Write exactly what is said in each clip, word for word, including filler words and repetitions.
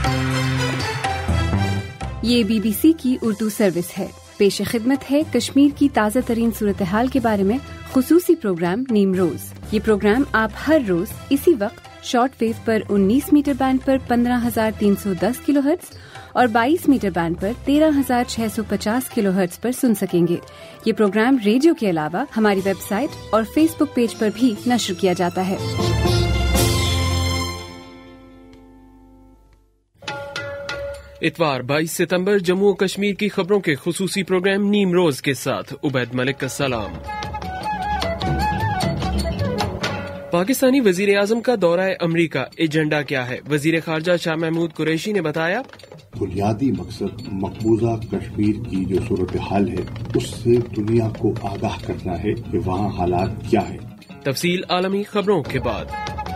یہ B B سی کی Urdu service ہے۔ پیش خدمت ہے کشمیر کی تازہ ترین صورتحال کے بارے میں خصوصی پروگرام نیم روز۔ یہ پروگرام آپ ہر روز اسی وقت شارٹ ویو پر انیس میٹر بینڈ پر پندرہ ہزار تین سو دس کلو ہرٹز اور بائیس میٹر بینڈ پر تیرہ ہزار چھ سو پچاس کلو ہرٹز پر سن سکیں گے۔ یہ پروگرام ریڈیو کے علاوہ ہماری ویب سائٹ اور فیس بک پیج پر بھی نشر کیا جاتا ہے۔ اتوار بائیس ستمبر جموں و کشمیر کی خبروں کے خصوصی پروگرام نیم روز کے ساتھ عبید ملک کا سلام۔ پاکستانی وزیر اعظم کا دورہ امریکہ، ایجنڈا کیا ہے؟ وزیر خارجہ شاہ محمود قریشی نے بتایا بنیادی مقصد مقبوضہ کشمیر کی جو صورتحال ہے اس سے دنیا کو آگاہ کرنا ہے کہ وہاں حالات کیا ہے۔ تفصیل عالمی خبروں کے بعد۔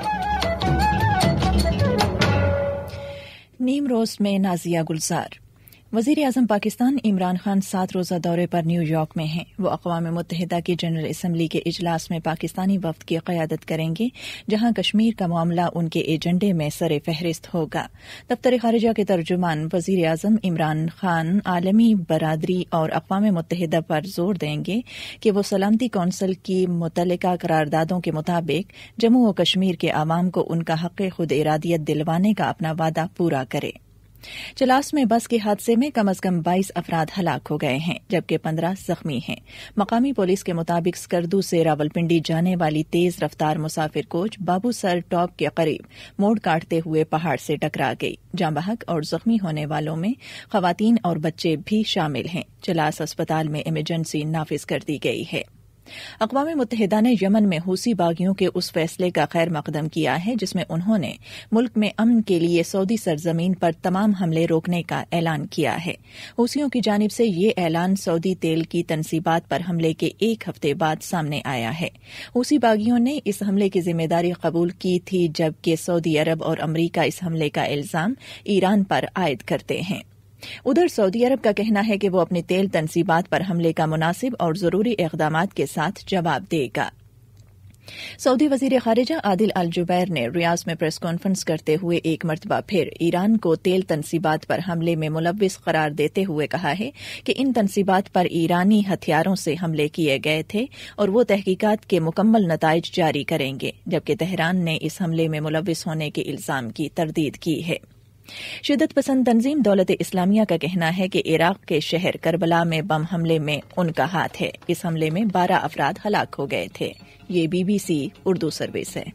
نیم روز میں نازیہ گلزار۔ وزیر اعظم پاکستان عمران خان سات روزہ دورے پر نیو یارک میں ہیں۔ وہ اقوام متحدہ کی جنرل اسمبلی کے اجلاس میں پاکستانی وفد کی قیادت کریں گے، جہاں کشمیر کا معاملہ ان کے ایجنڈے میں سر فہرست ہوگا۔ دفتر خارجہ کے ترجمان وزیر اعظم عمران خان عالمی برادری اور اقوام متحدہ پر زور دیں گے کہ وہ سلامتی کونسل کی متعلقہ قراردادوں کے مطابق جموں و کشمیر کے عوام کو ان کا حق خود ارادیت دلوانے کا اپنا وعدہ پورا کرے۔ چلاس میں بس کے حادثے میں کم از کم بائیس افراد ہلاک ہو گئے ہیں، جبکہ پندرہ زخمی ہیں۔ مقامی پولیس کے مطابق سکردو سے راولپنڈی جانے والی تیز رفتار مسافر کوچ بابو سر ٹاپ کے قریب موڑ کاٹتے ہوئے پہاڑ سے ٹکرا گئی۔ جاں بحق اور زخمی ہونے والوں میں خواتین اور بچے بھی شامل ہیں۔ چلاس اسپتال میں ایمرجنسی نافذ کر دی گئی ہے۔ اقوام متحدہ نے یمن میں حوثی باغیوں کے اس فیصلے کا خیر مقدم کیا ہے جس میں انہوں نے ملک میں امن کے لیے سعودی سرزمین پر تمام حملے روکنے کا اعلان کیا ہے۔ حوثیوں کی جانب سے یہ اعلان سعودی تیل کی تنصیبات پر حملے کے ایک ہفتے بعد سامنے آیا ہے۔ حوثی باغیوں نے اس حملے کی ذمہ داری قبول کی تھی، جبکہ سعودی عرب اور امریکہ اس حملے کا الزام ایران پر عائد کرتے ہیں۔ ادھر سعودی عرب کا کہنا ہے کہ وہ اپنی تیل تنصیبات پر حملے کا مناسب اور ضروری اقدامات کے ساتھ جواب دے گا۔ سعودی وزیر خارجہ عادل الجبیر نے ریاض میں پریس کانفرنس کرتے ہوئے ایک مرتبہ پھر ایران کو تیل تنصیبات پر حملے میں ملوث قرار دیتے ہوئے کہا ہے کہ ان تنصیبات پر ایرانی ہتھیاروں سے حملے کیے گئے تھے اور وہ تحقیقات کے مکمل نتائج جاری کریں گے، جبکہ تہران نے اس حملے میں ملوث ہونے کے الزام کی تردید کی ہے۔ شدت پسند تنظیم دولت اسلامیہ کا کہنا ہے کہ عراق کے شہر کربلا میں بم حملے میں ان کا ہاتھ ہے۔ اس حملے میں بارہ افراد ہلاک ہو گئے تھے۔ یہ B B C Urdu service ہے۔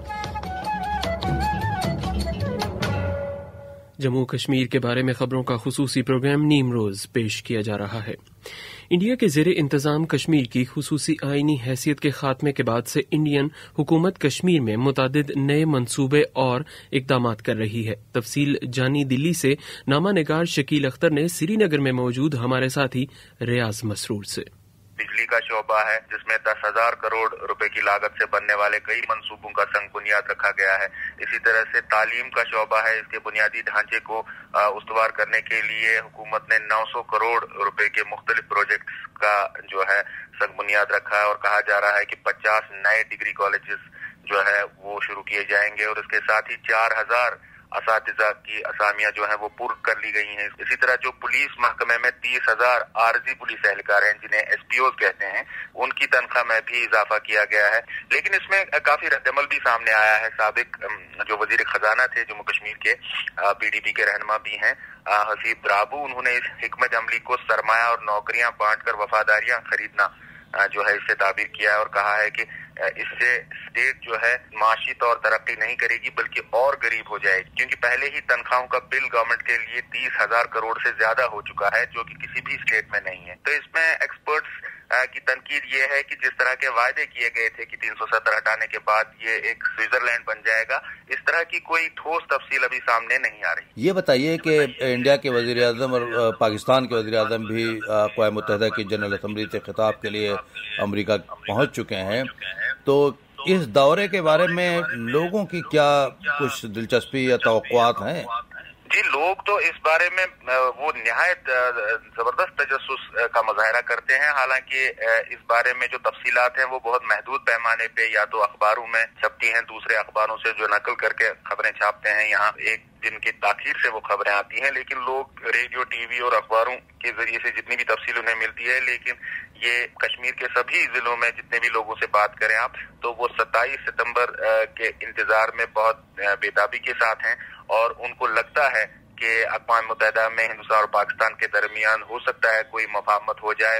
جموں کشمیر کے بارے میں خبروں کا خصوصی پروگرام نیم روز پیش کیا جا رہا ہے۔ انڈیا کے زیر انتظام کشمیر کی خصوصی آئینی حیثیت کے خاتمے کے بعد سے انڈین حکومت کشمیر میں متعدد نئے منصوبے اور اقدامات کر رہی ہے۔ تفصیل جانی دلی سے نامہ نگار شکیل اختر نے سری نگر میں موجود ہمارے ساتھی ریاض مسرور سے۔ بجلی کا شعبہ ہے جس میں دس ہزار کروڑ روپے کی لاگت سے بننے والے کئی منصوبوں کا سنگ بنیاد رکھا گیا ہے۔ اسی طرح سے تعلیم کا شعبہ ہے، اس کے بنیادی ڈھانچے کو استوار کرنے کے لیے حکومت نے نو سو کروڑ روپے کے مختلف پروجیکٹس کا جو ہے سنگ بنیاد رکھا ہے، اور کہا جا رہا ہے کہ پچاس نئے ڈگری کالجز جو ہے وہ شروع کیے جائیں گے، اور اس کے ساتھ ہی چار ہزار اساتذہ کی اسامیاں جو ہیں وہ پر کر لی گئی ہیں۔ اسی طرح جو پولیس محکمے میں تیس ہزار عارضی پولیس اہلکار ہیں جنہیں ایس پی اوز کہتے ہیں، ان کی تنخواہ میں بھی اضافہ کیا گیا ہے۔ لیکن اس میں کافی رد عمل بھی سامنے آیا ہے۔ سابق جو وزیر خزانہ تھے جموں کشمیر کے، پی ڈی پی کے رہنما بھی ہیں، حسیب درابو، انہوں نے اس حکمت عملی کو سرمایہ اور نوکریاں بانٹ کر وفاداریاں خریدنا جو ہے اس سے تعبیر کیا ہے، اور کہا ہے کہ اس سے اسٹیٹ جو ہے معاشی طور ترقی نہیں کرے گی بلکہ اور غریب ہو جائے گی، کیونکہ پہلے ہی تنخواہوں کا بل گورنمنٹ کے لیے تیس ہزار کروڑ سے زیادہ ہو چکا ہے، جو کہ کسی بھی اسٹیٹ میں نہیں ہے۔ تو اس میں ایکسپرٹس کی تنقید یہ ہے کہ جس طرح کے وعدے کیے گئے تھے کہ تین سو ستر ہٹانے کے بعد یہ ایک سوئٹزرلینڈ بن جائے گا، اس طرح کی کوئی ٹھوس تفصیل ابھی سامنے نہیں آ رہی۔ یہ بتائیے کہ انڈیا کے وزیر اعظم اور پاکستان کے وزیر اعظم بھی اقوام متحدہ کی جنرل اسمبلی سے خطاب کے لیے امریکہ پہنچ چکے ہیں، تو اس دورے کے بارے میں لوگوں کی کیا کچھ دلچسپی یا توقعات ہیں؟ جی، لوگ تو اس بارے میں وہ نہایت زبردست تجسس کا مظاہرہ کرتے ہیں، حالانکہ اس بارے میں جو تفصیلات ہیں وہ بہت محدود پیمانے پہ یا تو اخباروں میں چھپتی ہیں، دوسرے اخباروں سے جو نقل کر کے خبریں چھاپتے ہیں، یہاں ایک دن کی تاخیر سے وہ خبریں آتی ہیں، لیکن لوگ ریڈیو ٹی وی اور اخباروں کے ذریعے سے جتنی بھی تفصیل انہیں ملتی ہے، لیکن یہ کشمیر کے سبھی ضلعوں میں جتنے بھی لوگوں سے بات کریں آپ تو وہ ستائیس ستمبر کے انتظار میں بہت بےتابی کے ساتھ ہیں، اور ان کو لگتا ہے کہ اقوام متحدہ میں ہندوستان اور پاکستان کے درمیان ہو سکتا ہے کوئی مفاہمت ہو جائے۔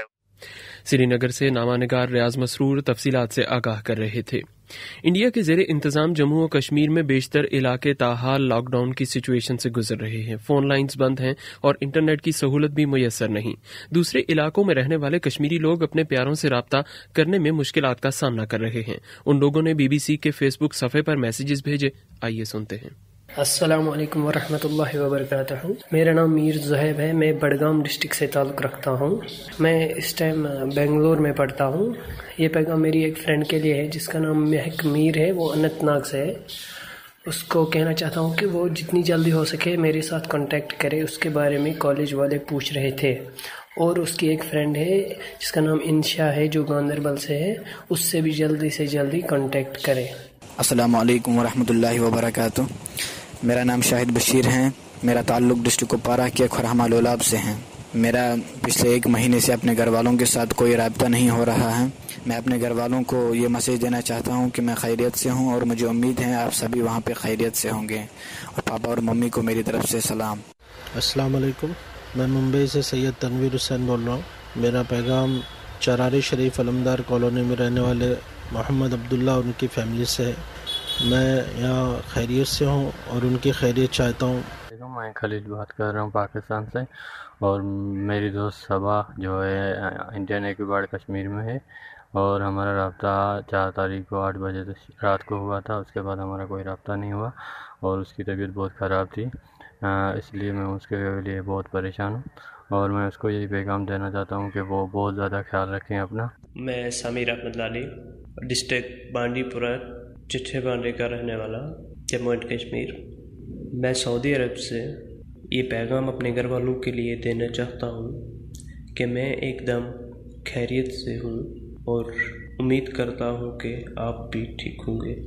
سری نگر سے نامہ نگار ریاض مسرور تفصیلات سے آگاہ کر رہے تھے۔ انڈیا کے زیر انتظام جموں و کشمیر میں بیشتر علاقے تاحال لاک ڈاؤن کی سچویشن سے گزر رہے ہیں۔ فون لائنز بند ہیں اور انٹرنیٹ کی سہولت بھی میسر نہیں۔ دوسرے علاقوں میں رہنے والے کشمیری لوگ اپنے پیاروں سے رابطہ کرنے میں مشکلات کا سامنا کر رہے ہیں۔ ان لوگوں نے بی بی سی کے فیس بک صفحے پر میسیجز بھیجے، آئیے سنتے ہیں۔ السلام علیکم ورحمۃ اللہ وبرکاتہ۔ میرا نام میر زہیب ہے، میں بڈگام ڈسٹرکٹ سے تعلق رکھتا ہوں۔ میں اس ٹائم بنگلور میں پڑھتا ہوں۔ یہ پیغام میری ایک فرینڈ کے لیے ہے جس کا نام مہک میر ہے، وہ اننت ناگ سے ہے۔ اس کو کہنا چاہتا ہوں کہ وہ جتنی جلدی ہو سکے میرے ساتھ کانٹیکٹ کرے، اس کے بارے میں کالج والے پوچھ رہے تھے۔ اور اس کی ایک فرینڈ ہے جس کا نام انشا ہے جو گاندربل سے ہے، اس سے بھی جلدی سے جلدی کانٹیکٹ کرے۔ السلام علیکم ورحمۃ اللہ وبرکاتہ۔ میرا نام شاہد بشیر ہے، میرا تعلق ڈسٹرکٹ کپوارہ کے کھرہما لولاب سے ہے۔ میرا پچھلے ایک مہینے سے اپنے گھر والوں کے ساتھ کوئی رابطہ نہیں ہو رہا ہے۔ میں اپنے گھر والوں کو یہ میسیج دینا چاہتا ہوں کہ میں خیریت سے ہوں اور مجھے امید ہے آپ سبھی وہاں پہ خیریت سے ہوں گے، اور پاپا اور ممی کو میری طرف سے سلام۔ السلام علیکم، میں ممبئی سے سید تنویر حسین بول رہا ہوں۔ میرا پیغام چراری شریف علمدار کالونی میں رہنے والے محمد عبداللہ اور ان کی فیملی سے ہے۔ میں یہاں خیریت سے ہوں اور ان کی خیریت چاہتا ہوں۔ میں خلیل بات کر رہا ہوں پاکستان سے، اور میری دوست صبا جو ہے انڈین ایکوبارڈ کشمیر میں ہے، اور ہمارا رابطہ چار تاریخ کو آٹھ بجے رات کو ہوا تھا۔ اس کے بعد ہمارا کوئی رابطہ نہیں ہوا، اور اس کی طبیعت بہت خراب تھی، اس لیے میں اس کے لیے بہت پریشان ہوں، اور میں اس کو یہی پیغام دینا چاہتا ہوں کہ وہ بہت زیادہ خیال رکھیں اپنا۔ میں سمیر احمد لالی، ڈسٹرکٹ بانڈی پورہ چٹھے بانڈے کا رہنے والا، جموں اینڈ کشمیر۔ میں سعودی عرب سے یہ پیغام اپنے گھر والوں کے لیے دینا چاہتا ہوں کہ میں ایک دم خیریت سے ہوں، اور امید کرتا ہوں کہ آپ بھی ٹھیک ہوں گے۔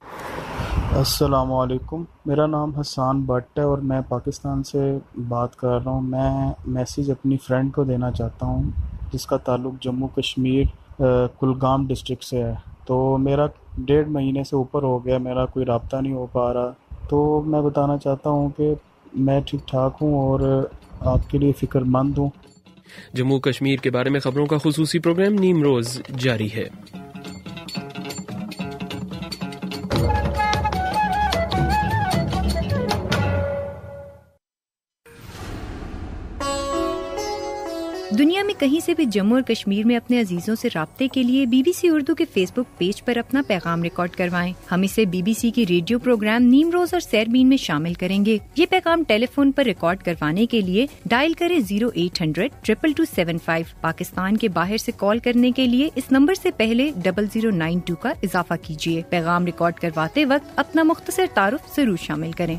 السلام علیکم، میرا نام حسان بٹ ہے اور میں پاکستان سے بات کر رہا ہوں۔ میں میسیج اپنی فرینڈ کو دینا چاہتا ہوں جس کا تعلق جموں کشمیر کلگام ڈسٹرکٹ سے ہے۔ تو میرا ڈیڑھ مہینے سے اوپر ہو گیا، میرا کوئی رابطہ نہیں ہو پا رہا، تو میں بتانا چاہتا ہوں کہ میں ٹھیک ٹھاک ہوں اور آپ کے لیے فکر مند ہوں۔ جموں کشمیر کے بارے میں خبروں کا خصوصی پروگرام نیم روز جاری ہے۔ دنیا میں کہیں سے بھی جموں اور کشمیر میں اپنے عزیزوں سے رابطے کے لیے بی بی سی اردو کے فیس بک پیج پر اپنا پیغام ریکارڈ کروائیں۔ ہم اسے بی بی سی کی ریڈیو پروگرام نیم روز اور سیربین میں شامل کریں گے۔ یہ پیغام ٹیلی فون پر ریکارڈ کروانے کے لیے ڈائل کریں zero eight hundred triple two seven five. Pakistan کے باہر سے کال کرنے کے لیے اس نمبر سے پہلے ڈبل زیرو نائن ٹو کا اضافہ کیجیے۔ پیغام ریکارڈ کرواتے وقت اپنا مختصر تعارف ضرور شامل کریں۔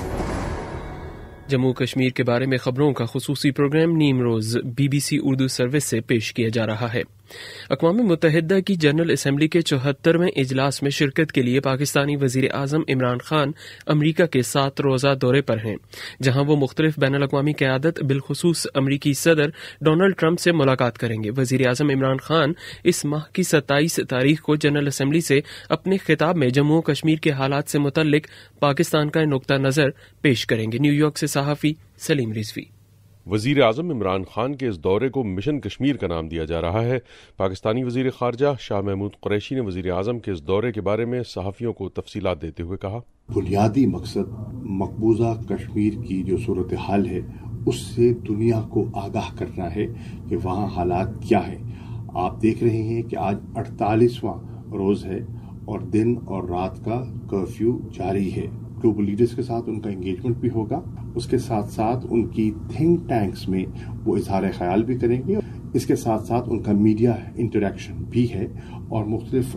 جموں کشمیر کے بارے میں خبروں کا خصوصی پروگرام نیم روز B B C Urdu service سے پیش کیا جا رہا ہے۔ اقوام متحدہ کی جنرل اسمبلی کے چوہترویں اجلاس میں شرکت کے لیے پاکستانی وزیر اعظم عمران خان امریکہ کے سات روزہ دورے پر ہیں، جہاں وہ مختلف بین الاقوامی قیادت بالخصوص امریکی صدر ڈونلڈ ٹرمپ سے ملاقات کریں گے۔ وزیر اعظم عمران خان اس ماہ کی ستائیس تاریخ کو جنرل اسمبلی سے اپنے خطاب میں جموں و کشمیر کے حالات سے متعلق پاکستان کا نقطہ نظر پیش کریں گے۔ نیو یارک سے صحافی سلیم رضوی۔ وزیر اعظم عمران خان کے اس دورے کو مشن کشمیر کا نام دیا جا رہا ہے۔ پاکستانی وزیر خارجہ شاہ محمود قریشی نے وزیر اعظم کے اس دورے کے بارے میں صحافیوں کو تفصیلات دیتے ہوئے کہا، بنیادی مقصد مقبوضہ کشمیر کی جو صورتحال ہے اس سے دنیا کو آگاہ کرنا ہے کہ وہاں حالات کیا ہے۔ آپ دیکھ رہے ہیں کہ آج اڑتالیسواں روز ہے اور دن اور رات کا کرفیو جاری ہے۔ گلوبل لیڈرز کے ساتھ ان کا انگیجمنٹ بھی ہوگا، اس کے ساتھ ساتھ ان کی تھنک ٹینکس میں وہ اظہار خیال بھی کریں گے۔ اس کے ساتھ ساتھ ان کا میڈیا انٹریکشن بھی ہے اور مختلف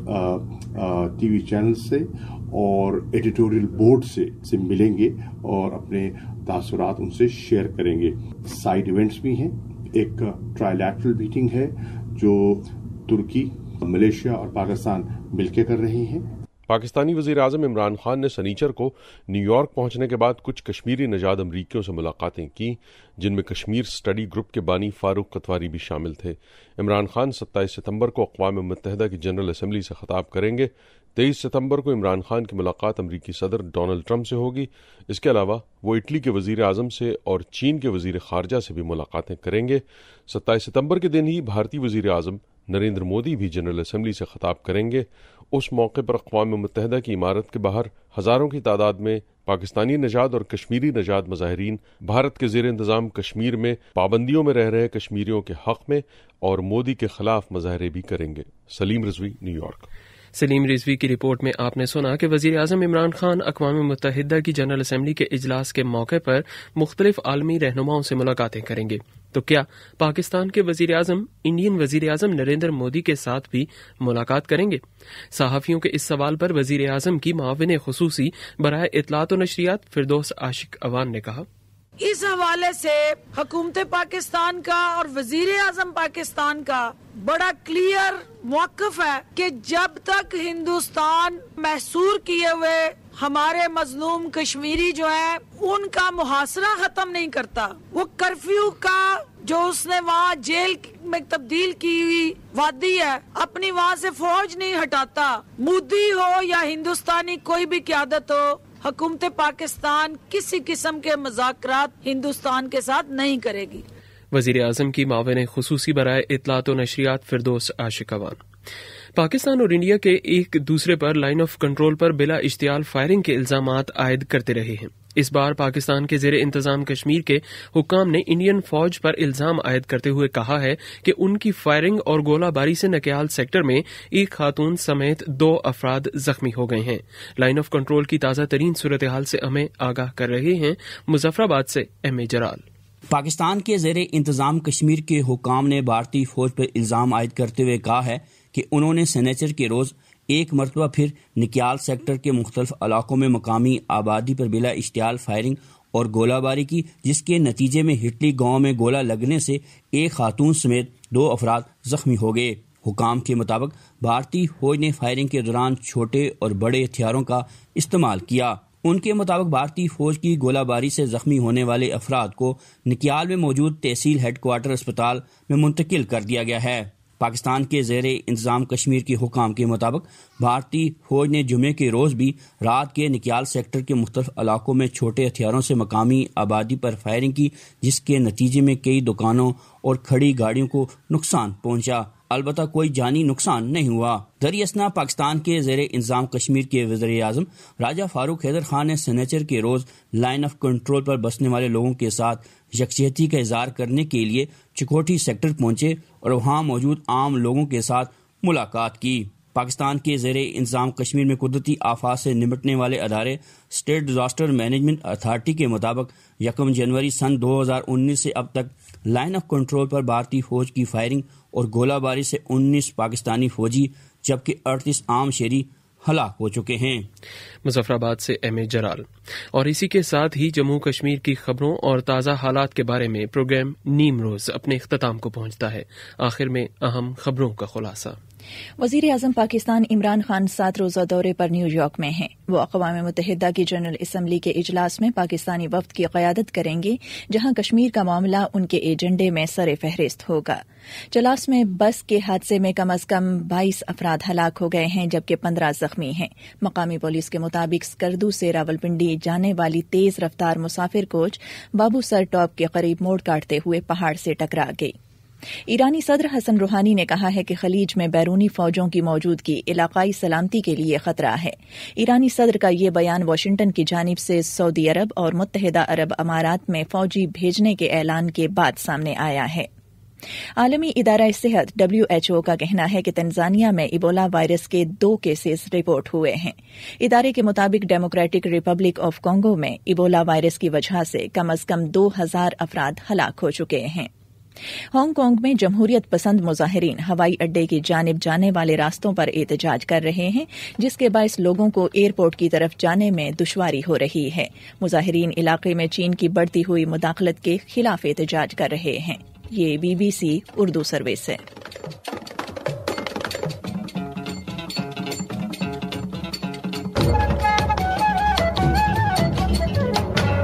ٹی وی چینل سے اور ایڈیٹوریل بورڈ سے سے ملیں گے اور اپنے تاثرات ان سے شیئر کریں گے. سائیڈ ایونٹس بھی ہیں. ایک ٹرائیلیٹرل میٹنگ ہے جو ترکی، ملیشیا اور پاکستان مل کے کر رہے ہیں. پاکستانی وزیر اعظم عمران خان نے سنیچر کو نیو یارک پہنچنے کے بعد کچھ کشمیری نژاد امریکیوں سے ملاقاتیں کی، جن میں کشمیر اسٹڈی گروپ کے بانی فاروق قطواری بھی شامل تھے. عمران خان ستائیس ستمبر کو اقوام متحدہ کی جنرل اسمبلی سے خطاب کریں گے. تیئیس ستمبر کو عمران خان کی ملاقات امریکی صدر ڈونلڈ ٹرمپ سے ہوگی. اس کے علاوہ وہ اٹلی کے وزیر اعظم سے اور چین کے وزیر خارجہ سے بھی ملاقاتیں کریں گے. ستائیس ستمبر کے دن ہی بھارتی وزیر اعظم نریندر مودی بھی جنرل اسمبلی سے خطاب کریں گے. اس موقع پر اقوام متحدہ کی عمارت کے باہر ہزاروں کی تعداد میں پاکستانی نژاد اور کشمیری نژاد مظاہرین بھارت کے زیر انتظام کشمیر میں پابندیوں میں رہ رہے کشمیریوں کے حق میں اور مودی کے خلاف مظاہرے بھی کریں گے. Saleem Rizvi, New York. سلیم رضوی کی رپورٹ میں آپ نے سنا کہ وزیر اعظم عمران خان اقوام متحدہ کی جنرل اسمبلی کے اجلاس کے موقع پر مختلف عالمی رہنماؤں سے ملاقاتیں کریں گے. تو کیا پاکستان کے وزیر اعظم انڈین وزیر اعظم نریندر مودی کے ساتھ بھی ملاقات کریں گے؟ صحافیوں کے اس سوال پر وزیر اعظم کی معاون خصوصی برائے اطلاعات و نشریات فردوس عاشق اوان نے کہا، اس حوالے سے حکومت پاکستان کا اور وزیر اعظم پاکستان کا بڑا کلیئر موقف ہے کہ جب تک ہندوستان محصور کیے ہوئے ہمارے مظلوم کشمیری جو ہے ان کا محاصرہ ختم نہیں کرتا، وہ کرفیو کا جو اس نے وہاں جیل میں تبدیل کی ہوئی وادی ہے اپنی وہاں سے فوج نہیں ہٹاتا، مودی ہو یا ہندوستانی کوئی بھی قیادت ہو، حکومت پاکستان کسی قسم کے مذاکرات ہندوستان کے ساتھ نہیں کرے گی. وزیر اعظم کی معاون خصوصی برائے اطلاعات و نشریات فردوس عاشق اوان. پاکستان اور انڈیا کے ایک دوسرے پر لائن آف کنٹرول پر بلا اشتعال فائرنگ کے الزامات عائد کرتے رہے ہیں. اس بار پاکستان کے زیر انتظام کشمیر کے حکام نے انڈین فوج پر الزام عائد کرتے ہوئے کہا ہے کہ ان کی فائرنگ اور گولہ باری سے نکیال سیکٹر میں ایک خاتون سمیت دو افراد زخمی ہو گئے ہیں. لائن آف کنٹرول کی تازہ ترین صورتحال سے ہمیں آگاہ کر رہے ہیں مظفر آباد سے ایم اے جرال. پاکستان کے زیر انتظام کشمیر کے حکام نے بھارتی فوج پر الزام عائد کرتے ہوئے کہا ہے کہ انہوں نے سنیچر کے روز ایک مرتبہ پھر نکیال سیکٹر کے مختلف علاقوں میں مقامی آبادی پر بلا اشتعال فائرنگ اور گولہ باری کی، جس کے نتیجے میں ہٹلی گاؤں میں گولہ لگنے سے ایک خاتون سمیت دو افراد زخمی ہو گئے. حکام کے مطابق بھارتی فوج نے فائرنگ کے دوران چھوٹے اور بڑے ہتھیاروں کا استعمال کیا. ان کے مطابق بھارتی فوج کی گولہ باری سے زخمی ہونے والے افراد کو نکیال میں موجود تحصیل ہیڈ کوارٹر اسپتال میں منتقل کر دیا گیا ہے. پاکستان کے زیر انتظام کشمیر کے حکام کے مطابق بھارتی فوج نے جمعے کے روز بھی رات کے نکیال سیکٹر کے مختلف علاقوں میں چھوٹے ہتھیاروں سے مقامی آبادی پر فائرنگ کی، جس کے نتیجے میں کئی دکانوں اور کھڑی گاڑیوں کو نقصان پہنچا. البتہ کوئی جانی نقصان نہیں ہوا. دریں اثنا پاکستان کے زیر انتظام کشمیر کے وزیر اعظم راجہ فاروق حیدر خان نے سنیچر کے روز لائن آف کنٹرول پر بسنے والے لوگوں کے ساتھ یکجہتی کا اظہار کرنے کے لیے چکوٹھی سیکٹر پہنچے اور وہاں موجود عام لوگوں کے ساتھ ملاقات کی. پاکستان کے زیر انتظام کشمیر میں قدرتی آفات سے نمٹنے والے ادارے اسٹیٹ ڈیزاسٹر مینجمنٹ اتھارٹی کے مطابق یکم جنوری سن دو ہزار انیس سے اب تک لائن آف کنٹرول پر بھارتی فوج کی فائرنگ اور گولہ باری سے انیس پاکستانی فوجی جبکہ اڑتیس عام شہری ہلاک ہو چکے ہیں. مظفر آباد سے ایم اے جرال. اور اسی کے ساتھ ہی جموں کشمیر کی خبروں اور تازہ حالات کے بارے میں پروگرام نیم روز اپنے اختتام کو پہنچتا ہے. آخر میں اہم خبروں کا خلاصہ. وزیر اعظم پاکستان عمران خان سات روزہ دورے پر نیو یارک میں ہیں. وہ اقوام متحدہ کی جنرل اسمبلی کے اجلاس میں پاکستانی وفد کی قیادت کریں گے، جہاں کشمیر کا معاملہ ان کے ایجنڈے میں سر فہرست ہوگا. چلاس میں بس کے حادثے میں کم از کم بائیس افراد ہلاک ہو گئے ہیں جبکہ پندرہ زخمی ہیں. مقامی پولیس کے مطابق اسکردو سے راولپنڈی جانے والی تیز رفتار مسافر کوچ بابو سر ٹاپ کے قریب موڑ کاٹتے ہوئے پہاڑ سے ٹکرا گئی. ایرانی صدر حسن روحانی نے کہا ہے کہ خلیج میں بیرونی فوجوں کی موجودگی علاقائی سلامتی کے لیے خطرہ ہے. ایرانی صدر کا یہ بیان واشنگٹن کی جانب سے سعودی عرب اور متحدہ عرب امارات میں فوجی بھیجنے کے اعلان کے بعد سامنے آیا ہے. عالمی ادارہ صحت ڈبلیو ایچ او کا کہنا ہے کہ تنزانیہ میں ایبولا وائرس کے دو کیسز رپورٹ ہوئے ہیں. ادارے کے مطابق ڈیموکریٹک ریپبلک آف کانگو میں ایبولا وائرس کی وجہ سے کم از کم دو ہزار افراد ہلاک ہو چکے ہیں. ہانگ کانگ میں جمہوریت پسند مظاہرین ہوائی اڈے کی جانب جانے والے راستوں پر احتجاج کر رہے ہیں، جس کے باعث لوگوں کو ایئرپورٹ کی طرف جانے میں دشواری ہو رہی ہے۔ مظاہرین علاقے میں چین کی بڑھتی ہوئی مداخلت کے خلاف احتجاج کر رہے ہیں۔ یہ B B C Urdu service ہے۔